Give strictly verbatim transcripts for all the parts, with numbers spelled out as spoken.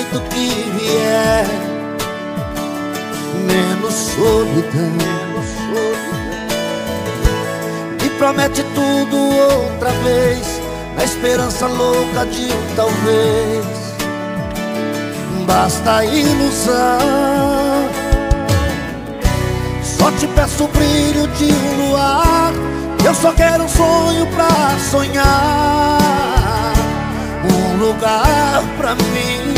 jeito que vier, menos solidão. Me promete tudo outra vez, na esperança louca de um talvez. Basta ilusão. Só te peço o brilho de um luar, eu só quero um sonho pra sonhar, um lugar pra mim.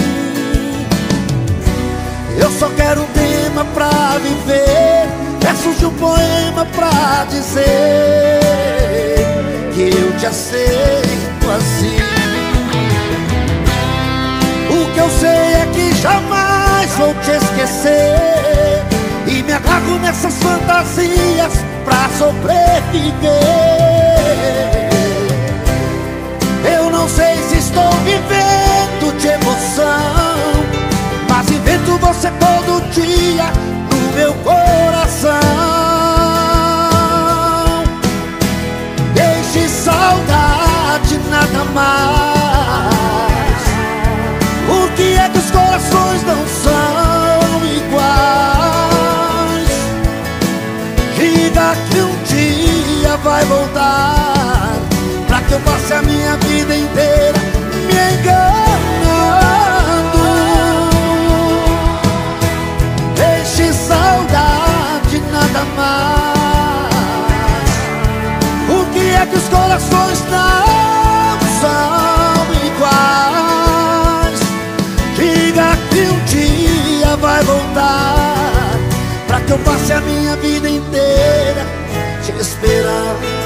Eu só quero um tema pra viver, versos de um poema pra dizer que eu te aceito assim. O que eu sei é que jamais vou te esquecer, e me agarro nessas fantasias pra sobreviver. Eu não sei se estou vivendo de emoção, mas invento você todo dia no meu coração. Deixe saudade, nada mais. Por que é que os corações não são iguais? Diga que um dia vai voltar, pra que eu passe a minha vida inteira me enganando. Deixe saudade, nada mais. Por que é que os corações não são iguais? Diga que um dia vai voltar, pra que eu passe a minha vida inteira te esperando.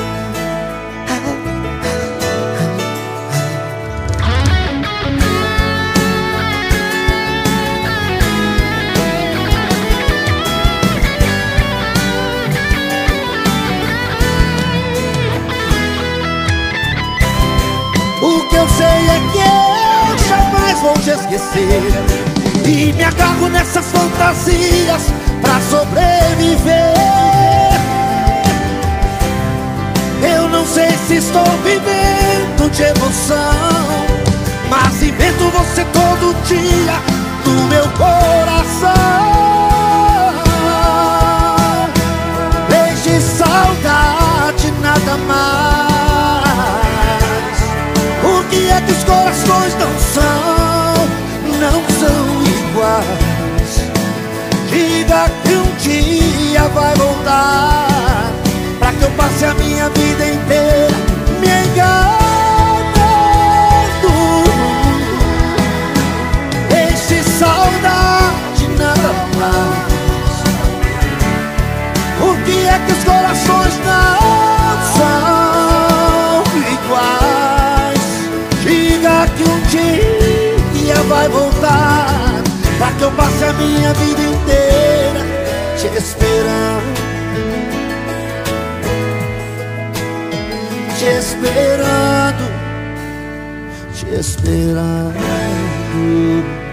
O que eu sei é que eu jamais vou te esquecer, e me agarro nessas fantasias pra sobreviver. Eu não sei se estou vivendo de emoção, mas invento você todo dia no meu coração. Deixe saudade, nada mais. Por que é que os corações não são, não são iguais? Diga que um dia vai voltar, pra que eu passe a minha vida inteira me enganando. Deixe saudade, nada mais. Por que é que os corações não são iguais? Diga que um dia vai voltar, pra que eu passe a minha vida inteira te esperando, te esperando, te esperando.